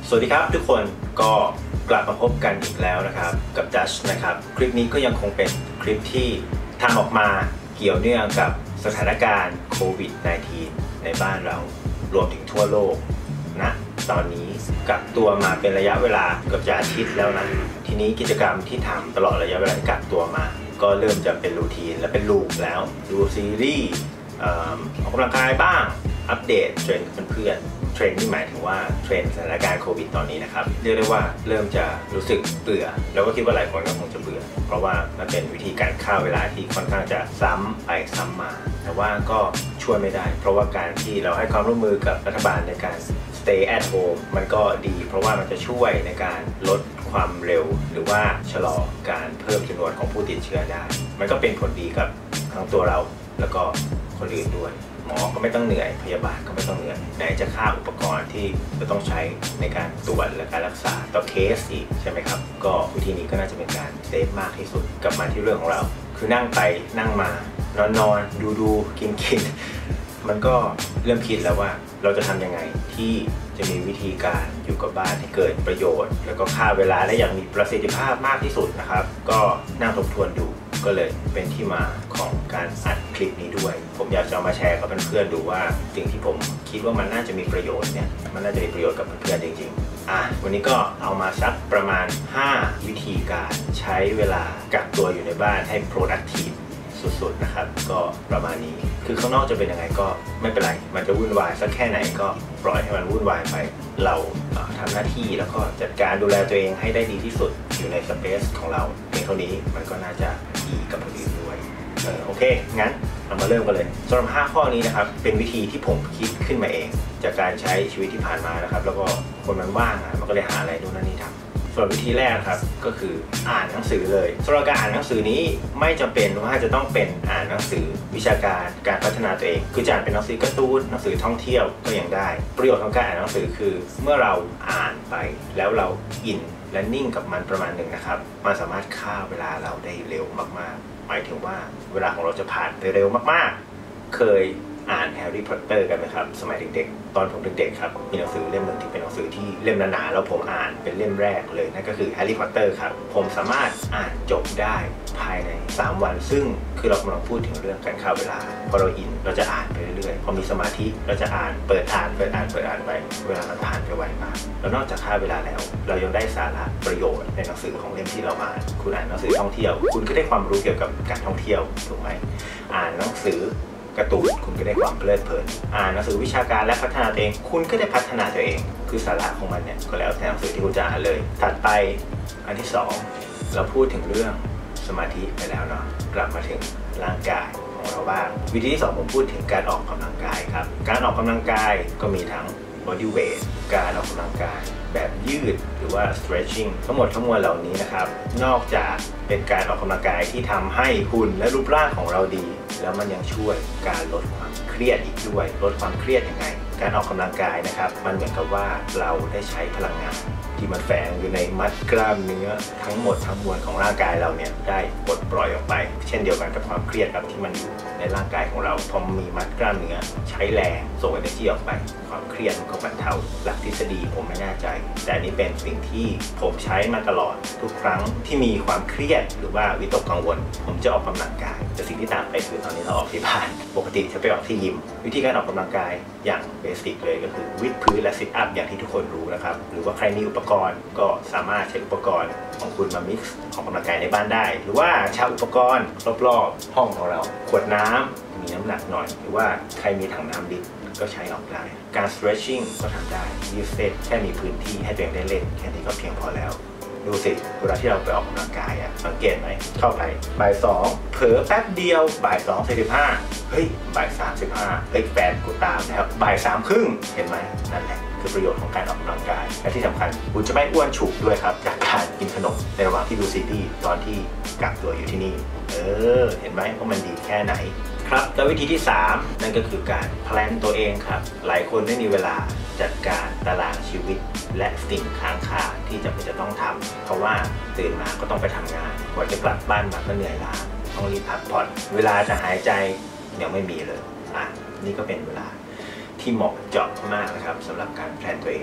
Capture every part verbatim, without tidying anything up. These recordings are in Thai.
สวัสดีครับทุกคนก็กลับมาพบกันอีกแล้วนะครับกับดัชนะครับคลิปนี้ก็ยังคงเป็นคลิปที่ทำออกมาเกี่ยวเนื่องกับสถานการณ์โควิด สิบเก้า ในบ้านเรารวมถึงทั่วโลกนะตอนนี้กักตัวมาเป็นระยะเวลาเกือบจะอาทิตย์แล้วนะทีนี้กิจกรรมที่ทำตลอดระยะเวลาที่กักตัวมาก็เริ่มจะเป็นรูทีนและเป็นลูปแล้วดูซีรีส์ออกกำลังกายบ้างอัปเดตเทรนด์กับเพื่อนเทรนด์ที่หมายถึงว่าเทรนด์สถานการณ์โควิดตอนนี้นะครับเรียกได้ว่าเริ่มจะรู้สึกเบื่อแล้วก็คิดว่าหลายคนก็คงจะเบื่อเพราะว่ามันเป็นวิธีการฆ่าเวลาที่ค่อนข้างจะซ้ำไปซ้ำมาแต่ว่าก็ช่วยไม่ได้เพราะว่าการที่เราให้ความร่วมมือกับรัฐบาลในการ stay at home มันก็ดีเพราะว่ามันจะช่วยในการลดความเร็วหรือว่าชะลอการเพิ่มจำนวนของผู้ติดเชื้อได้มันก็เป็นผลดีกับทั้งตัวเราแล้วก็คนอื่นด้วยหมอก็ไม่ต้องเหนื่อยพยาบาลก็ไม่ต้องเหนื่อยไหนจะค่าอุปกรณ์ที่จะต้องใช้ในการตรวจและการรักษาต่อเคสอีกใช่ไหมครับก็วิธีนี้ก็น่าจะเป็นการเซฟมากที่สุดกลับมาที่เรื่องของเราคือนั่งไปนั่งมานอนนอนดูดูกินกินมันก็เริ่มคิดแล้วว่าเราจะทำยังไงที่จะมีวิธีการอยู่กับบ้านที่เกิดประโยชน์แล้วก็ฆ่าเวลาและอย่างมีประสิทธิภาพมากที่สุดนะครับก็นั่งทบทวนดูก็เลยเป็นที่มาของการอัดคลิปนี้ด้วยผมอยากจะเอามาแชร์กับเพื่อนๆดูว่าสิ่งที่ผมคิดว่ามันน่าจะมีประโยชน์เนี่ยมันน่าจะมีประโยชน์กับเพื่อนๆจริงๆอ่ะวันนี้ก็เอามาสักประมาณห้าวิธีการใช้เวลากักตัวอยู่ในบ้านให้ productive สุดๆนะครับก็ประมาณนี้คือข้างนอกจะเป็นยังไงก็ไม่เป็นไรมันจะวุ่นวายสักแค่ไหนก็ปล่อยให้มันวุ่นวายไปเราทำหน้าที่แล้วก็จัดการดูแลตัวเองให้ได้ดีที่สุดอยู่ในสเปซของเราเพียงเท่านี้มันก็น่าจะดีกับคนอื่นด้วยเออโอเคงั้นเรามาเริ่มกันเลยสำหรับห้าข้อนี้นะครับเป็นวิธีที่ผมคิดขึ้นมาเองจากการใช้ชีวิตที่ผ่านมานะครับแล้วก็คนมันว่างอ่ะมันก็เลยหาอะไรดูนั่นนี่ทำส่วนวิธีแรกครับก็คืออ่านหนังสือเลยสำหรับการอ่านหนังสือนี้ไม่จำเป็นว่าจะต้องเป็นอ่านหนังสือวิชาการการพัฒนาตัวเองคือจะอ่านเป็นหนังสือการ์ตูนหนังสือท่องเที่ยวก็ยังได้ประโยชน์ของการอ่านหนังสือคือเมื่อเราอ่านไปแล้วเราอินและนิ่งกับมันประมาณหนึ่งนะครับมันสามารถฆ่าเวลาเราได้เร็วมากๆหมายถึงว่าเวลาของเราจะผ่านไปเร็วมากๆเคยอ่านแฮร์รี่พอตเตอร์กันไหมครับสมัยเด็กๆตอนผมเด็กๆครับมีหนังสือเล่มหนึ่งที่เป็นหนังสือที่เล่มหนาๆแล้วผมอ่านเป็นเล่มแรกเลยนั่นก็คือแฮร์รี่พอตเตอร์ครับผมสามารถอ่านจบได้ภายในสามวันซึ่งคือเรากำลังพูดถึงเรื่องการฆ่าเวลาพอเราอินเราจะอ่านไปเรื่อยๆพอมีสมาธิเราจะอ่านเปิดอ่านเปิดอ่านเปิดอ่านไปเวลามันผ่านไปไวมากแล้วนอกจากฆ่าเวลาแล้วเรายังได้สาระประโยชน์ในหนังสือของเล่มที่เราอ่านคุณอ่านหนังสือท่องเที่ยวคุณก็ได้ความรู้เกี่ยวกับการท่องเที่ยวถูกไหมอ่านหนังสือการ์ตูนคุณก็ได้ความเพลิดเพลินอ่านหนังสือวิชาการและพัฒนาตัวเองคุณก็ได้พัฒนาตัวเองคือสาระของมันเนี่ยก็แล้วแต่หนังสือที่คุณจะอ่านเลยถัดไปอันที่สองเราพูดถึงเรื่องสมาธิไปแล้วเนาะกลับมาถึงร่างกายของเราบ้างวิธีที่สองผมพูดถึงการออกกำลังกายครับการออกกำลังกายก็มีทั้ง body weight การออกกำลังกายแบบยืดหรือว่า stretching ทั้งหมดทั้งมวลเหล่านี้นะครับนอกจากเป็นการออกกำลังกายที่ทำให้หุ่นและรูปร่างของเราดีแล้วมันยังช่วยการลดความเครียดอีกด้วยลดความเครียดยังไงการออกกำลังกายนะครับมันเหมือนกับว่าเราได้ใช้พลังงานที่มันแฝงอยู่ในมัดกล้ามเนื้อทั้งหมดทั้งมวลของร่างกายเราเนี่ยได้ปลดปล่อยออกไปเช่นเดียวกันกับความเครียดครับที่มันอยู่ในร่างกายของเราพอมีมัดกล้ามเนื้อใช้แรงส่ง energy ออกไปความเครียดมันก็บรรเทาหลักทฤษฎีผมไม่แน่ใจแต่อันนี้เป็นสิ่งที่ผมใช้มาตลอดทุกครั้งที่มีความเครียดหรือว่าวิตกกังวลผมจะออกกำลังกายแต่สิ่งที่ต่างไปคือตอนนี้เราออกที่บ้านปกติจะไปออกที่ยิมวิธีการออกกำลังกายอย่างเบสิกเลยก็คือวิดพื้นและซิทอัพอย่างที่ทุกคนรู้นะครับหรือว่าใครมีอุปกรณ์ก็สามารถใช้อุปกรณ์ของคุณมา mix ออกกำลังกายในบ้านได้หรือว่าใช้อุปกรณ์รอบๆห้องของเราขวดน้ำมีน้ำหนักหน่อยหรือว่าใครมีถังน้ำลิตรก็ใช้ออกได้การ stretching ก็ทำได้ยืดเส้นแค่มีพื้นที่ให้ตัวเองได้เล่นแค่นี้ก็เพียงพอแล้วดูสิเวลาที่เราไปออกกำลังกายอ่ะสังเกตไหมเข้าไปบ่ายสองเผลอแป๊บเดียวบ่ายสองสี่สิบห้าเฮ้ยบ่ายสามสิบห้าเฮ้ยแฟนกูตามแล้วบ่ายสามครึ่งเห็นไหมนั่นแหละคือประโยชน์ของการออกกำลังกายและที่สำคัญคุณจะไม่อ้วนฉุกด้วยครับจากการกินขนมในระหว่างที่ดูซีรีส์ตอนที่กักตัวอยู่ที่นี่เออเห็นไหมว่ามันดีแค่ไหนครับแล้ววิธีที่สามนั่นก็คือการแพลนตัวเองครับหลายคนไม่มีเวลาจัดการตารางชีวิตและสิ่งค้างคาที่จำเป็นจะต้องทำเพราะว่าตื่นมาก็ต้องไปทำงานกว่าจะกลับบ้านมาก็เหนื่อยล้าต้องรีบพักผ่อนเวลาจะหายใจยังไม่มีเลยอ่ะนี่ก็เป็นเวลาที่เหมาะเจาะมากนะครับสำหรับการแพลนตัวเอง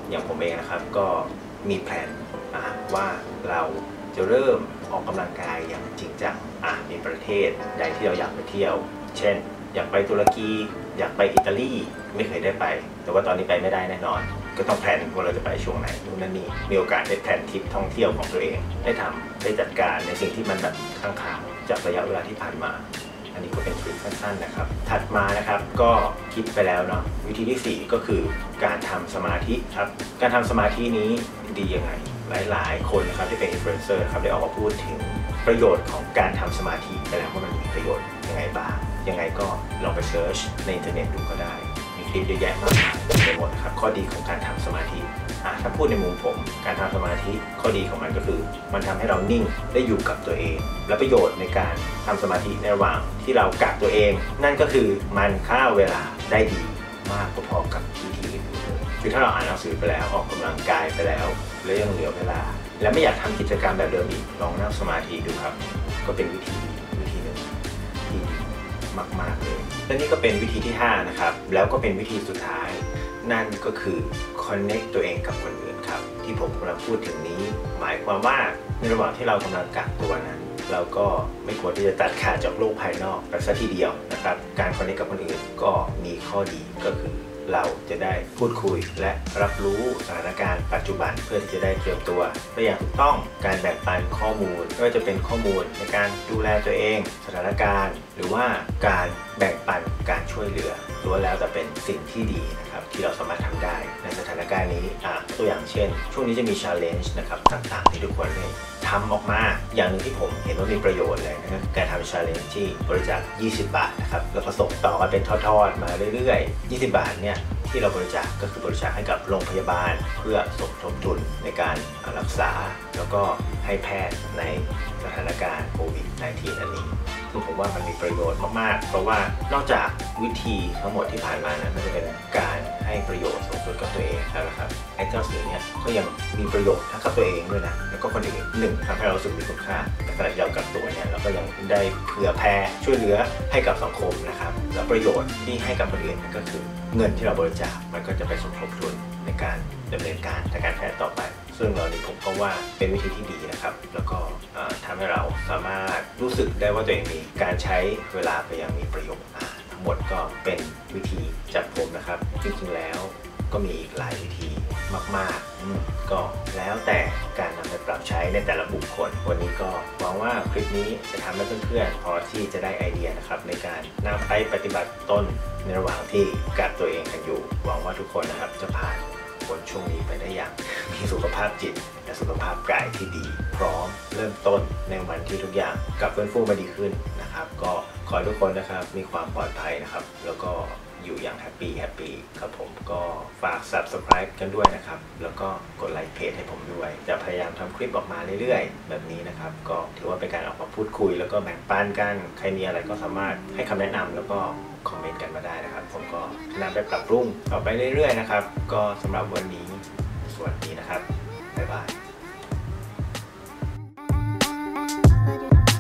อย่างผมเองนะครับก็มีแผนว่าเราจะเริ่มออกกำลังกายอย่างจริงจังอ่ะมีประเทศใดที่เราอยากไปเที่ยวเช่นอยากไปตุรกีอยากไปอิตาลีไม่เคยได้ไปแต่ว่าตอนนี้ไปไม่ได้แน่นอนก็ต้องแพลนว่าเราจะไปช่วงไหนนู่นนั่นนี่มีโอกาสได้แพลนทริปท่องเที่ยวของตัวเองได้ทำได้จัดการในสิ่งที่มันแบบค้างคาจากระยะเวลาที่ผ่านมาอันนี้ก็เป็นทริปสั้นๆนะครับถัดมานะครับก็คิดไปแล้วเนาะวิธีที่สี่ก็คือการทำสมาธิครับการทำสมาธินี้ดียังไงหลายๆคนนะครับที่เป็นอินฟลูเอนเซอร์ครับได้ออกมาพูดถึงประโยชน์ของการทำสมาธิไปแล้วว่ามันมีประโยชน์ยังไงบ้างยังไงก็ลองไปเซิร์ชในอินเทอร์เน็ตดูก็ได้มีคลิปเยอะแยะมากมายไปหมดนะครับข้อดีของการทำสมาธิถ้าพูดในมุมผมการทำสมาธิข้อดีของมันก็คือมันทำให้เรานิ่งได้อยู่กับตัวเองและประโยชน์ในการทำสมาธิในระหว่างที่เรากักตัวเองนั่นก็คือมันฆ่าเวลาได้ดีมากพอๆกับวิธีอื่นเลยคือถ้าเราอ่านหนังสือไปแล้วออกกำลังกายไปแล้วแล้วยังเหลือเวลาและไม่อยากทำกิจกรรมแบบเดิมอีกลองนั่งสมาธิดูครับก็เป็นวิธีวิธีหนึ่งที่มากๆเลยและนี่ก็เป็นวิธีที่ห้านะครับแล้วก็เป็นวิธีสุดท้ายนั่นก็คือ connect ตัวเองกับคนอื่นครับที่ผมกำลังพูดถึงนี้หมายความว่าในระหว่างที่เรากำลังกักตัวนั้นเราก็ไม่ควรที่จะตัดขาดจากโลกภายนอกไปซะทีเดียวนะครับการ connect กับคนอื่นก็มีข้อดีก็คือเราจะได้พูดคุยและรับรู้สถานการณ์ปัจจุบันเพื่อที่จะได้เตรียมตัวได้อย่างถูกต้องการแบ่งปันข้อมูลไม่ว่าจะเป็นข้อมูลในการดูแลตัวเองสถานการณ์หรือว่าการแบ่งปันการช่วยเหลือล้วนแล้วแต่เป็นสิ่งที่ดีนะครับที่เราสามารถทำได้ในสถานการณ์นี้อ่ะตัวอย่างเช่นช่วงนี้จะมี challenge นะครับต่างๆที่ทุกคนได้ทำออกมาอย่างหนึ่งที่ผมเห็นว่ามีประโยชน์เลยนะครับการทำ challenge ที่บริจาคยี่สิบบาทนะครับแล้วก็ส่งต่อกันเป็นทอดๆมาเรื่อยๆยี่สิบบาทเนี่ยที่เราบริจาคก็คือบริจาคให้กับโรงพยาบาลเพื่อสมทบทุนในการรักษาแล้วก็ให้แพทย์ในสถานการณ์โควิด สิบเก้า อันนี้ซึ่งผมว่ามันมีประโยชน์มากๆเพราะว่านอกจากวิธีทั้งหมดที่ผ่านมานะมันจะเป็นการให้ประโยชน์สูงสุดกับตัวเองแล้วนะครับไอ้เจ้าสิ่งนี้ก็ยังมีประโยชน์ทั้งกับตัวเองด้วยนะแล้วก็คนอื่นหนึ่งทำให้เรารู้สึกมีคุณค่าในขณะที่เรากับตัวเนี่ยเราก็ยังได้เผื่อแผ่ช่วยเหลือให้กับสังคมนะครับแล้วประโยชน์ที่ให้กับคนอื่นก็คือเงินที่เราบริจาคมันก็จะไปสมทบทุนในการดำเนินการทางการแพทย์ต่อไปซึ่งเราในผมก็ว่าเป็นวิธีที่ดีนะครับแล้วก็ทำให้เราสามารถรู้สึกได้ว่าตัวเองมีการใช้เวลาไปอย่างมีประโยชน์ทั้งหมดก็เป็นวิธีจากผมนะครับจริงๆแล้วก็มีอีกหลายวิธีมากๆก็แล้วแต่การนำไปปรับใช้ในแต่ละบุคคลวันนี้ก็หวังว่าคลิปนี้จะทำให้เพื่อนๆพอที่จะได้ไอเดียนะครับในการนำไปปฏิบัติต้นในระหว่างที่กักตัวเองกันอยู่หวังว่าทุกคนนะครับจะผ่านพ้นช่วงนี้ไปได้อย่างมีสุขภาพจิตและสุขภาพกายที่ดีพร้อมเริ่มต้นในวันที่ทุกอย่างกลับฟื้นฟูมาดีขึ้นนะครับก็ขอให้ทุกคนนะครับมีความปลอดภัยนะครับแล้วก็อยู่อย่างแฮปปี้แฮปปี้ครับผมก็ฝาก ซับสไครบ์ กันด้วยนะครับแล้วก็กดไลค์เพจให้ผมด้วยจะพยายามทำคลิปออกมาเรื่อยๆแบบนี้นะครับก็ถือว่าเป็นการออกมาพูดคุยแล้วก็แบ่งปันกันใครมีอะไรก็สามารถให้คำแนะนำแล้วก็คอมเมนต์กันมาได้นะครับผมก็นำไปปรับปรุงต่อไปเรื่อยๆนะครับก็สำหรับวันนี้